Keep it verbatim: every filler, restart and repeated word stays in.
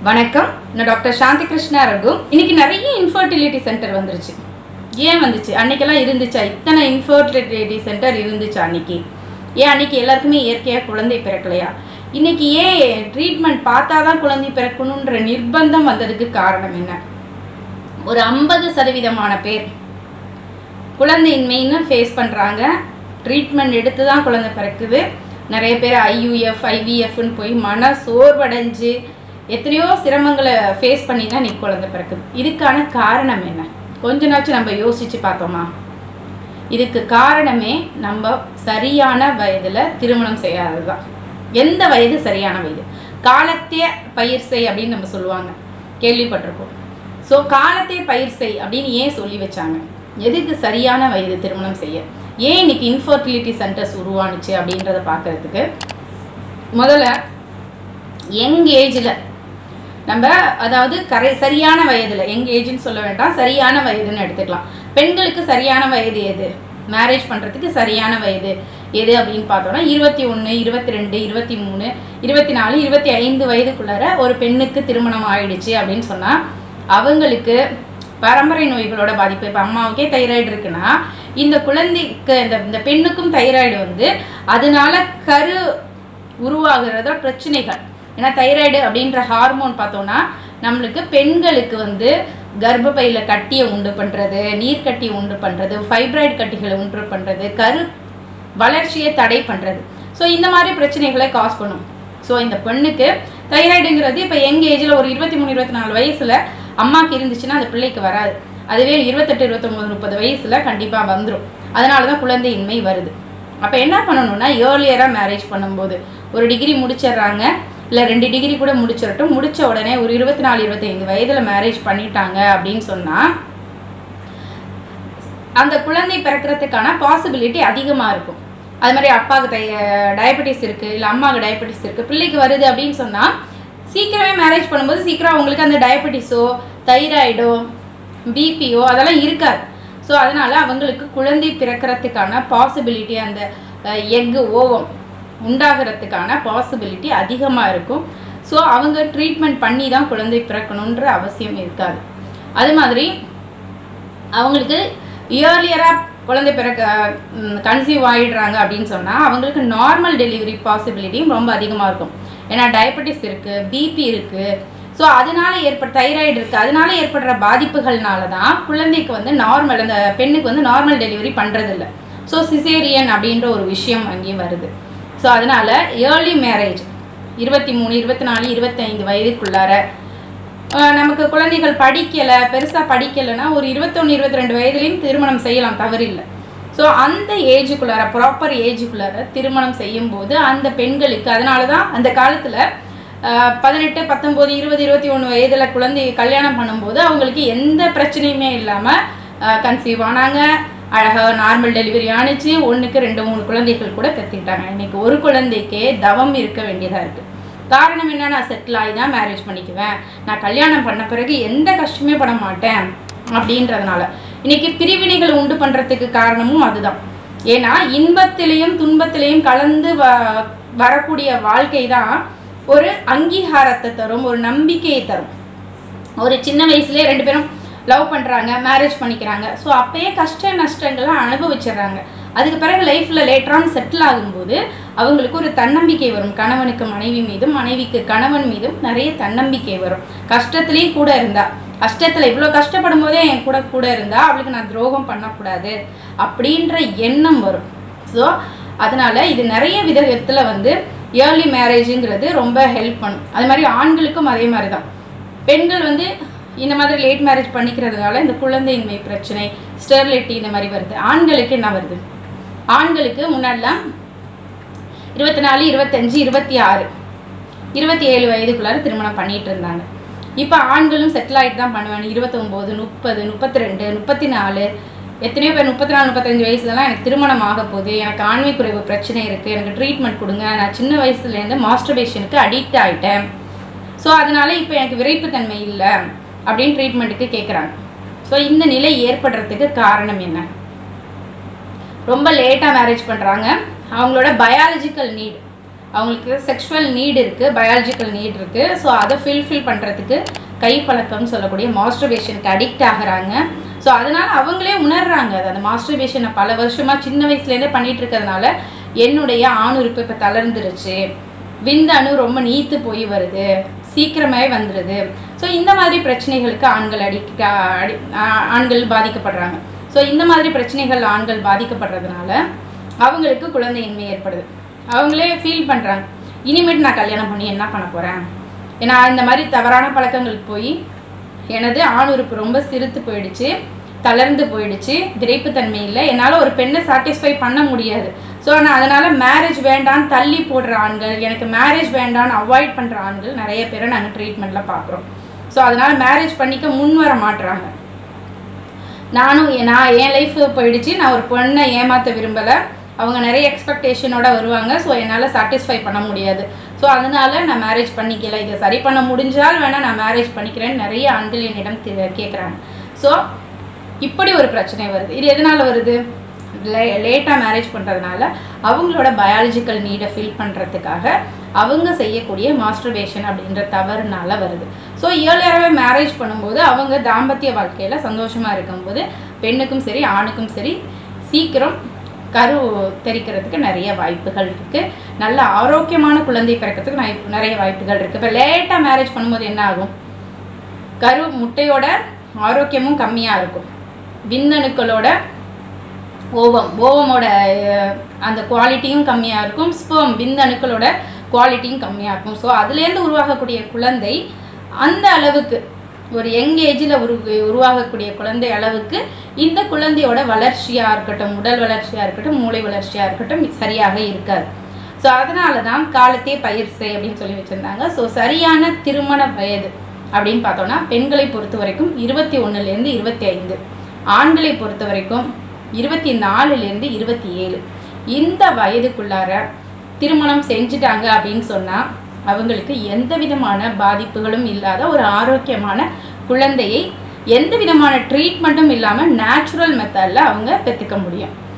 வணக்கம், நான் டாக்டர் சாந்தி கிருஷ்ணா ரகு. இன்னைக்கு நிறைய இன்ஃபர்டிலிட்டி சென்டர் வந்துருச்சு. ஏன் வந்துச்சு? அன்னைக்கெல்லாம் இருந்துச்சா? இத்தனை இன்ஃபர்டிலிட்டி சென்டர் இருந்துச்சு அன்னைக்கு? ஏன் அன்னைக்கு எல்லாருக்குமே இயற்கையாக குழந்தை பிறக்கலையா? இன்னைக்கு ஏன் ட்ரீட்மெண்ட் பார்த்தா தான் குழந்தை பிறக்கணுன்ற நிர்பந்தம் வந்ததுக்கு காரணம் என்ன? ஒரு ஐம்பது சதவீதமான பேர் குழந்தையின்மைன்னு ஃபேஸ் பண்ணுறாங்க. ட்ரீட்மெண்ட் எடுத்து தான் குழந்தை பிறக்குது. நிறைய பேர் ஐயூஎஃப் ஐவிஎஃப்னு போய் மன சோர்வடைஞ்சு எத்தனையோ சிரமங்களை ஃபேஸ் பண்ணி தான் இன்னைக்கு குழந்தை பிறக்குது. இதுக்கான காரணம் என்ன? கொஞ்ச நாச்சும் நம்ம யோசித்து பார்த்தோமா? இதுக்கு காரணமே நம்ம சரியான வயதில் திருமணம் செய்யாதது தான். எந்த வயது சரியான வயது? காலத்தே பயிர் செய் அப்படின்னு நம்ம சொல்லுவாங்க, கேள்விப்பட்டிருக்கோம். ஸோ காலத்தே பயிர் செய் அப்படின்னு ஏன் சொல்லி வச்சாங்க? எதுக்கு சரியான வயது திருமணம் செய்ய? ஏன் இன்னைக்கு இன்ஃபர்டிலிட்டி சென்டர்ஸ் உருவானுச்சு அப்படின்றத பார்க்கறதுக்கு முதல்ல யங் ஏஜில் நம்ம, அதாவது கரை சரியான வயதில், யங் ஏஜ்னு சொல்ல வேண்டாம், சரியான வயதுன்னு எடுத்துக்கலாம். பெண்களுக்கு சரியான வயது எது? மேரேஜ் பண்ணுறதுக்கு சரியான வயது எது அப்படின்னு பார்த்தோன்னா இருபத்தி ஒன்று இருபத்தி ரெண்டு இருபத்தி மூணு இருபத்தி நாலு இருபத்தி ஐந்து வயதுக்குள்ளார ஒரு பெண்ணுக்கு திருமணம் ஆயிடுச்சு அப்படின்னு சொன்னால் அவங்களுக்கு பரம்பரை நோய்களோட பாதிப்பு. இப்போ அம்மாவுக்கே தைராய்டு இருக்குன்னா இந்த குழந்தைக்கு இந்த இந்த பெண்ணுக்கும் தைராய்டு வந்து அதனால கரு உருவாகிறத பிரச்சனைகள். ஏன்னா தைராய்டு அப்படின்ற ஹார்மோன் பார்த்தோன்னா நம்மளுக்கு பெண்களுக்கு வந்து கர்ப்பப்பையில் கட்டியை உண்டு பண்ணுறது, நீர் கட்டியை உண்டு பண்ணுறது, ஃபைப்ராய்டு கட்டிகளை உண்டு பண்ணுறது, கரு வளர்ச்சியை தடை பண்ணுறது. ஸோ இந்த மாதிரி பிரச்சனைகளை காஸ் பண்ணும். ஸோ இந்த பெண்ணுக்கு தைராய்டுங்கிறது இப்போ யங் ஏஜில் ஒரு இருபத்தி மூணு இருபத்தி நாலு வயசில் அம்மாவுக்கு இருந்துச்சுன்னா அந்த பிள்ளைக்கு வராது. அதுவே இருபத்தெட்டு இருபத்தொம்போது முப்பது வயசில் கண்டிப்பாக வந்துடும். அதனால தான் குழந்தையின்மை வருது. அப்போ என்ன பண்ணணும்னா, ஏர்லியராக மேரேஜ் பண்ணும்போது ஒரு டிகிரி முடிச்சிடுறாங்க, இல்லை ரெண்டு டிகிரி கூட முடிச்சிடட்டும், முடித்த உடனே ஒரு இருபத்தி நாலு இருபத்தைந்து வயதில் மேரேஜ் பண்ணிட்டாங்க அப்படின்னு சொன்னால் அந்த குழந்தை பிறக்கிறதுக்கான பாசிபிலிட்டி அதிகமாக இருக்கும். அது மாதிரி அப்பாவுக்கு தை டயபெட்டிஸ் இருக்குது, இல்லை அம்மாவுக்கு டயபெட்டிஸ் இருக்குது, பிள்ளைக்கு வருது அப்படின்னு சொன்னால் சீக்கிரமே மேரேஜ் பண்ணும்போது சீக்கிரம் அவங்களுக்கு அந்த டயபெட்டிஸோ தைராய்டோ பிபிஓ அதெல்லாம் இருக்காது. ஸோ அதனால் அவங்களுக்கு குழந்தை பிறக்கிறதுக்கான பாசிபிலிட்டி, அந்த எக்கு ஓவம் உண்டாகிறதுக்கான பாசிபிலிட்டி அதிகமாக இருக்கும். ஸோ அவங்க ட்ரீட்மெண்ட் பண்ணி தான் குழந்தை பிறக்கணுன்ற அவசியம் இருக்காது. அது மாதிரி அவங்களுக்கு இயர்லியராக குழந்தை பிறக்க கன்சீவ் ஆகிடுறாங்க அப்படின்னு சொன்னால் அவங்களுக்கு நார்மல் டெலிவரி பாசிபிலிட்டியும் ரொம்ப அதிகமாக இருக்கும். ஏன்னா டயபெட்டிஸ் இருக்குது, பிபி இருக்குது, ஸோ அதனால ஏற்பட தைராய்டு இருக்குது, அதனால ஏற்படுற பாதிப்புகள்னால தான் குழந்தைக்கு வந்து நார்மல், அந்த பெண்ணுக்கு வந்து நார்மல் டெலிவரி பண்ணுறதில்ல. ஸோ சிசேரியன் அப்படின்ற ஒரு விஷயம் அங்கேயும் வருது. ஸோ அதனால் ஏர்லி மேரேஜ் இருபத்தி மூணு இருபத்தி நாலு இருபத்தைந்து வயதுக்குள்ளார நமக்கு குழந்தைகள் படிக்கலை, பெருசாக படிக்கலைன்னா ஒரு இருபத்தொன்று இருபத்தி ரெண்டு வயதுலேயும் திருமணம் செய்யலாம், தவறில்லை. ஸோ அந்த ஏஜுக்குள்ளார, ப்ராப்பர் ஏஜுக்குள்ளார திருமணம் செய்யும்போது அந்த பெண்களுக்கு, அதனால தான் அந்த காலத்தில் பதினெட்டு பத்தொம்போது இருபது இருபத்தி ஒன்று வயதில் குழந்தை கல்யாணம் பண்ணும்போது அவங்களுக்கு எந்த பிரச்சனையுமே இல்லாமல் கன்சீவ் ஆனாங்க, அழகாக நார்மல் டெலிவரி ஆணிச்சு, ஒன்றுக்கு ரெண்டு மூணு குழந்தைகள் கூட பெற்றுக்கிட்டாங்க. இன்றைக்கி ஒரு குழந்தைக்கே தவம் இருக்க வேண்டியதாக இருக்குது. காரணம் என்ன? நான் செட்டில் ஆகி தான் மேரேஜ் பண்ணிக்குவேன், நான் கல்யாணம் பண்ண பிறகு எந்த கஷ்டமே பட மாட்டேன் அப்படின்றதுனால. இன்றைக்கி பிரிவினைகள் உண்டு பண்ணுறதுக்கு காரணமும் அதுதான். ஏன்னா இன்பத்திலையும் துன்பத்திலையும் கலந்து வ வரக்கூடிய வாழ்க்கை தான் ஒரு அங்கீகாரத்தை தரும், ஒரு நம்பிக்கையை தரும். ஒரு சின்ன வயசுலேயே ரெண்டு பேரும் லவ் பண்ணுறாங்க, மேரேஜ் பண்ணிக்கிறாங்க. ஸோ அப்போயே கஷ்ட நஷ்டங்களை அனுபவிச்சிடுறாங்க. அதுக்கு பிறகு லைஃப்பில் லேட்டரான் செட்டில் ஆகும்போது அவங்களுக்கு ஒரு தன்னம்பிக்கை வரும். கணவனுக்கு மனைவி மீதும், மனைவிக்கு கணவன் மீதும் நிறைய தன்னம்பிக்கை வரும். கஷ்டத்துலேயும் கூட இருந்தா, கஷ்டத்தில் இவ்வளோ கஷ்டப்படும் போதே என் கூட கூட இருந்தால் அவளுக்கு நான் துரோகம் பண்ணக்கூடாது அப்படின்ற எண்ணம் வரும். ஸோ அதனால் இது நிறைய விதத்தில் வந்து ஏர்லி மேரேஜுங்கிறது ரொம்ப ஹெல்ப் பண்ணும். அது மாதிரி ஆண்களுக்கும் அதே மாதிரி தான். பெண்கள் வந்து இந்த மாதிரி லேட் மேரேஜ் பண்ணிக்கிறதுனால இந்த குழந்தையின்மை பிரச்சனை, ஸ்டெரிலிட்டி இந்த மாதிரி வருது. ஆண்களுக்கு என்ன வருது? ஆண்களுக்கு முன்னாடிலாம் இருபத்தி நாலு இருபத்தஞ்சு இருபத்தி ஆறு இருபத்தி ஏழு வயதுக்குள்ளார திருமணம் பண்ணிகிட்டு இருந்தாங்க. இப்போ ஆண்களும் செட்டில் ஆகிட்டு தான் பண்ணுவாங்க. இருபத்தொம்போது முப்பது முப்பத்தி ரெண்டு முப்பத்தி நாலு எத்தனையோ பேர் முப்பத்தி நாலு முப்பத்தஞ்சு வயசுலலாம் எனக்கு திருமணம் ஆக போகுது, எனக்கு ஆண்மை குறைவு பிரச்சனை இருக்குது, எனக்கு ட்ரீட்மெண்ட் கொடுங்க, நான் சின்ன வயசுலேருந்து மாஸ்டர்பேஷனுக்கு அடிக்ட் ஆகிட்டேன், ஸோ அதனால் இப்போ எனக்கு விரைப்புத்தன்மை இல்லை அப்படின்னு ட்ரீட்மெண்ட்டுக்கு கேட்குறாங்க. ஸோ இந்த நிலை ஏற்படுறதுக்கு காரணம் என்ன? ரொம்ப லேட்டாக மேரேஜ் பண்ணுறாங்க. அவங்களோட பயாலஜிக்கல் நீட், அவங்களுக்கு செக்ஷுவல் நீட் இருக்குது, பயாலஜிக்கல் நீட் இருக்குது. ஸோ அதை ஃபில்ஃபில் பண்ணுறதுக்கு கைப்பழக்கம் சொல்லக்கூடிய மாஸ்டர்பேஷனுக்கு அடிக்ட் ஆகுறாங்க. ஸோ அதனால் அவங்களே உணர்றாங்க அது அந்த மாஸ்டர்பேஷனை பல வருஷமாக சின்ன வயசுலேருந்தே பண்ணிகிட்டு இருக்கிறதுனால என்னுடைய ஆணுறுப்பு இப்போ தளர்ந்துருச்சு, விந்தணு ரொம்ப நீத்து போய் வருது, சீக்கிரமாகவே வந்துடுது. ஸோ இந்த மாதிரி பிரச்சனைகளுக்கு ஆண்கள் அடிக்க அடி ஆண்கள் பாதிக்கப்படுறாங்க. ஸோ இந்த மாதிரி பிரச்சனைகள் ஆண்கள் பாதிக்கப்படுறதுனால அவங்களுக்கு குழந்தையின்மை ஏற்படுது. அவங்களே ஃபீல் பண்ணுறாங்க, இனிமேட்டு நான் கல்யாணம் பண்ணி என்ன பண்ண போகிறேன், ஏன்னா இந்த மாதிரி தவறான பழக்கங்களுக்கு போய் எனது ஆணுறுப்பு ரொம்ப சிறுத்து போயிடுச்சு, தளர்ந்து போயிடுச்சு, விரைப்புத்தன்மை இல்லை, என்னால் ஒரு பெண்ணை சாட்டிஸ்ஃபை பண்ண முடியாது. ஸோ நான் அதனால் மேரேஜ் வேண்டான்னு தள்ளி போடுற ஆண்கள், எனக்கு மேரேஜ் வேண்டான்னு அவாய்ட் பண்ணுற ஆண்கள் நிறைய பேரை நாங்கள் ட்ரீட்மெண்ட்டில் பார்க்குறோம். ஸோ அதனால் மேரேஜ் பண்ணிக்க முன் வர மாட்டுறாங்க. நானும் நான் என் லைஃப் போயிடுச்சு, நான் ஒரு பொண்ணை ஏமாற்ற விரும்பலை, அவங்க நிறைய எக்ஸ்பெக்டேஷனோட வருவாங்க, ஸோ என்னால் சாட்டிஸ்ஃபை பண்ண முடியாது, ஸோ அதனால் நான் மேரேஜ் பண்ணிக்கல, இதை சரி பண்ண முடிஞ்சால் வேணால் நான் மேரேஜ் பண்ணிக்கிறேன்னு நிறைய ஆண்கள் என்னிடம் கேட்குறாங்க. ஸோ இப்படி ஒரு பிரச்சனை வருது. இது எதனால் வருது? லே லேட்டாக மேரேஜ் பண்ணுறதுனால அவங்களோட பயாலஜிக்கல் நீடை ஃபில் பண்ணுறதுக்காக அவங்க செய்யக்கூடிய மாஸ்டர்பேஷன் அப்படின்ற தவறுனால வருது. ஸோ ஏர்லியராகவே மேரேஜ் பண்ணும்போது அவங்க தாம்பத்திய வாழ்க்கையில் சந்தோஷமாக இருக்கும்போது பெண்ணுக்கும் சரி ஆணுக்கும் சரி சீக்கிரம் கரு தெரிக்கிறதுக்கு நிறைய வாய்ப்புகள் இருக்குது, நல்ல ஆரோக்கியமான குழந்தை பிறக்கிறதுக்கு நிறைய வாய்ப்புகள் இருக்குது. இப்போ லேட்டாக மேரேஜ் பண்ணும்போது என்ன ஆகும்? கரு முட்டையோட ஆரோக்கியமும் கம்மியாக இருக்கும், விந்தணுக்களோட ஓவம் ஓவமோட அந்த குவாலிட்டியும் கம்மியாக இருக்கும், ஸ்பெர்ம் விந்தணுக்களோட குவாலிட்டியும் கம்மியாக இருக்கும். ஸோ அதுலேருந்து உருவாகக்கூடிய குழந்தை அந்த அளவுக்கு ஒரு யங் ஏஜில் உரு உருவாகக்கூடிய குழந்தை அளவுக்கு இந்த குழந்தையோட வளர்ச்சியாக இருக்கட்டும், உடல் வளர்ச்சியாக இருக்கட்டும், மூளை வளர்ச்சியாக இருக்கட்டும் சரியாக இருக்காது. ஸோ அதனால தான் காலத்தே பயிர் செய் அப்படின்னு சொல்லி வச்சுருந்தாங்க. ஸோ சரியான திருமண வயது அப்படின்னு பார்த்தோன்னா பெண்களை பொறுத்த வரைக்கும் இருபத்தி ஒன்றுலேருந்து இருபத்தி ஐந்து, ஆண்களை பொறுத்த வரைக்கும் இருபத்தி நாலுலேருந்து இருபத்தி ஏழு, இந்த வயதுக்குள்ளார திருமணம் செஞ்சுட்டாங்க அப்படின்னு சொன்னால் அவங்களுக்கு எந்த விதமான பாதிப்புகளும் இல்லாத ஒரு ஆரோக்கியமான குழந்தையை எந்த விதமான ட்ரீட்மெண்ட்டும் இல்லாமல் நேச்சுரல் மெத்தடில் அவங்க பெற்றுக்க முடியும்.